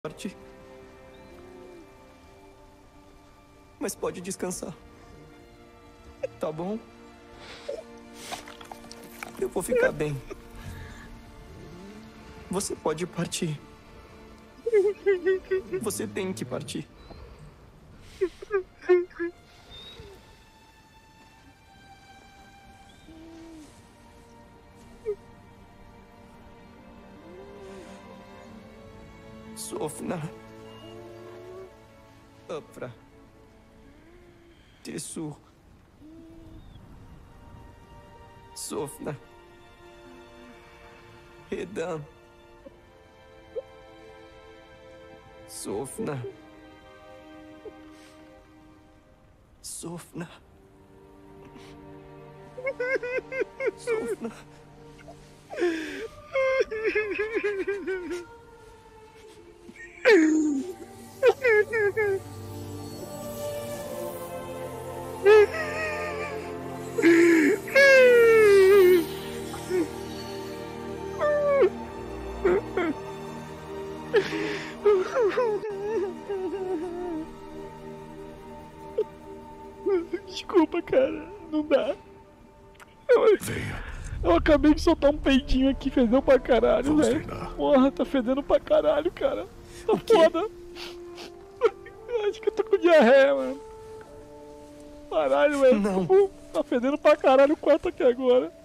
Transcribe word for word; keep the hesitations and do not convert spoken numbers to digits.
Parte. Mas pode descansar. Tá bom? Eu vou ficar bem. Você pode partir. Você tem que partir. Sofna. Apra. Tessur. Sofna. Redan. Sofna. Sofna. Sofna. Desculpa, cara, não dá. Eu, Venha. eu acabei de soltar um peidinho aqui, fedeu pra caralho, Vamos velho. treinar. Porra, tá fedendo pra caralho, cara. Tá foda. Eu acho que eu tô com diarreia, mano. Caralho, velho. Não. Tá fedendo pra caralho o quarto aqui agora.